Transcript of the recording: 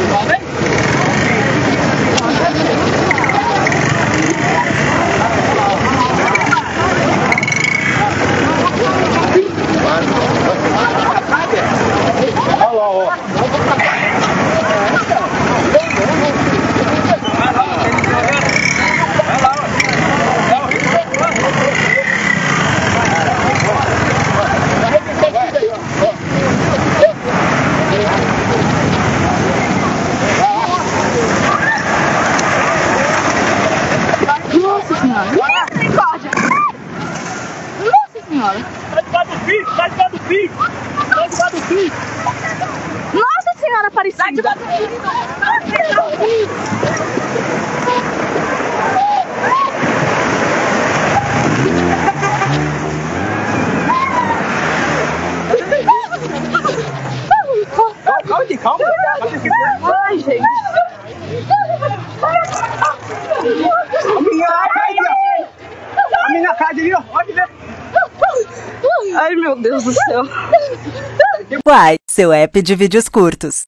Misericórdia! Nossa senhora! Tá debaixo do piso! Tá debaixo do piso! Tá debaixo do piso! Nossa senhora Aparecida! Tá debaixo do piso! Tá debaixo do piso! Calma! Ai, gente! A menina cai ali, ó! Pode ver! Ai, meu Deus do céu! Uai, seu app de vídeos curtos.